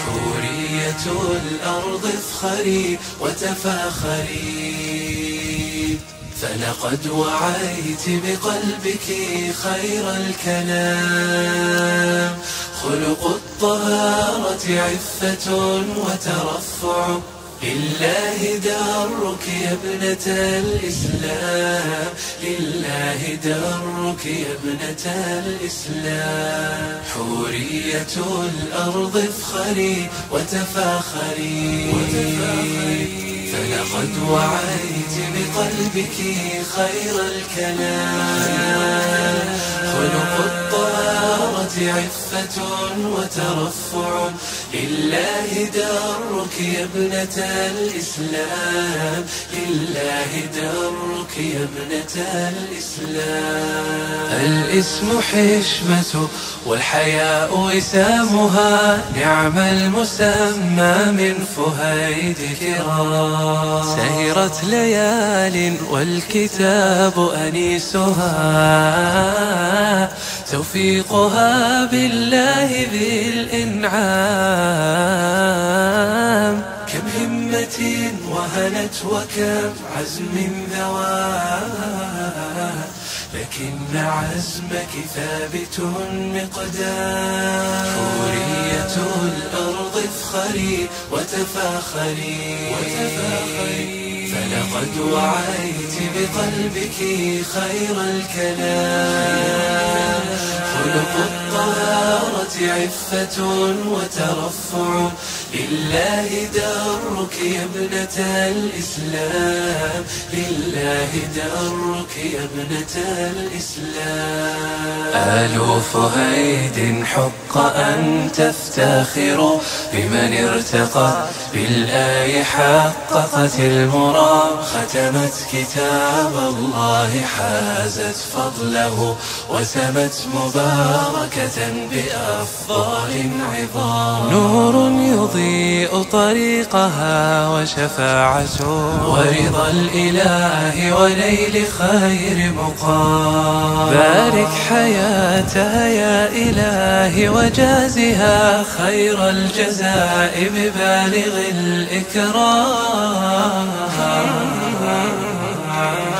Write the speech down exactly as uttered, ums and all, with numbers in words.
حورية الأرض افخري وتفاخري، فلقد وعيت بقلبك خير الكلام. خلق الطهارة عفة وترفع، لله درك يا ابنة الإسلام، لله درك يا ابنة الإسلام. حورية الأرض افخري وتفاخري، فلقد وعيت بقلبك خير الكلام. خلق الطهارة عفة وترفع، لله درك يا ابنة الإسلام، لله درك يا ابنة الإسلام. الاسم حشمة والحياء وسامها، نعم المسمى من فهيد كرام. سهرت ليال والكتاب أنيسها، توفيقها بالله بالإنعام. كم همة وهنت وكم عزم ذوات، لكن عزمك ثابت مقدام. حورية الأرض افخري وتفاخري، فلقد وعيت بقلبك خير الكلام. خلق الطهارة عفة وترفع، لله درك يا ابنة الإسلام، لله درك يا ابنة الإسلام. آل فهيد حق أن تفتخروا، بمن ارتقى بالآي حققت المرام. ختمت كتاب الله حازت فضله، وسمت مباركة بأفضال عظام. نور يضيء طريقها وشفاعة، ورضا الإله ونيل خير مقام. بارك حياتها يا إلهي وجازها خير الجزاء ببالغ الإكرام.